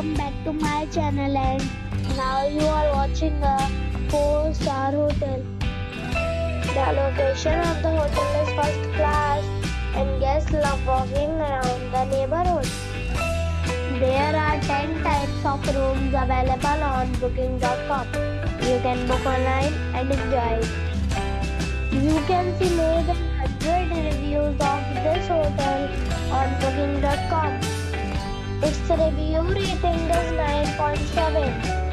welcome back to my channel, and now you are watching a 4-star hotel. The location of the hotel is first class and guests love walking around the neighborhood. There are 10 types of rooms available on booking.com. You can book online and enjoy it. You can see more than 100 reviews of this hotel on booking.com. Its review rating is 9.7,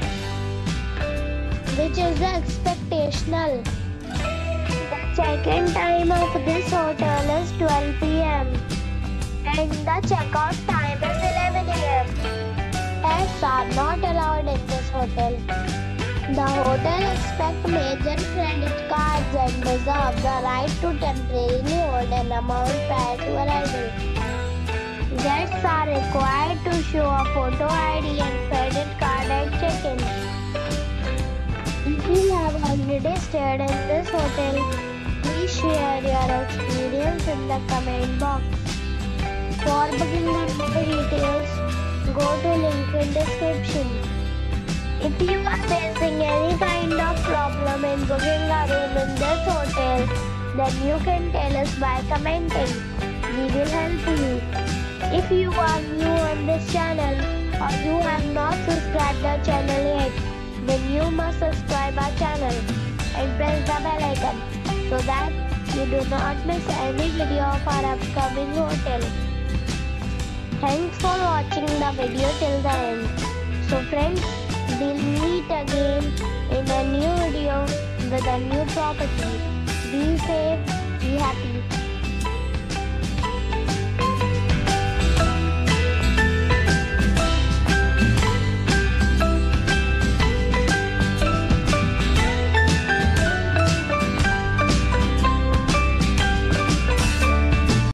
which is expectational. The check-in time of this hotel is 12 p.m. and the checkout time is 11 a.m. Pets are not allowed in this hotel. The hotel accepts major credit cards and reserves the right to temporarily hold an amount prior to arrival. Guests are required to show a photo ID and credit card at check-in. If you have already stayed in this hotel, please share your experience in the comment box. For booking or more details, go to link in description. If you are facing any kind of problem in booking a room in this hotel, then you can tell us by commenting. We will help you. If you are new on this channel or you have not subscribed our channel yet, then you must subscribe our channel and press the bell icon so that you do not miss any video of our upcoming hotel. Thanks for watching the video till the end. So friends, we'll meet again in a new video with a new property. Be safe, be happy.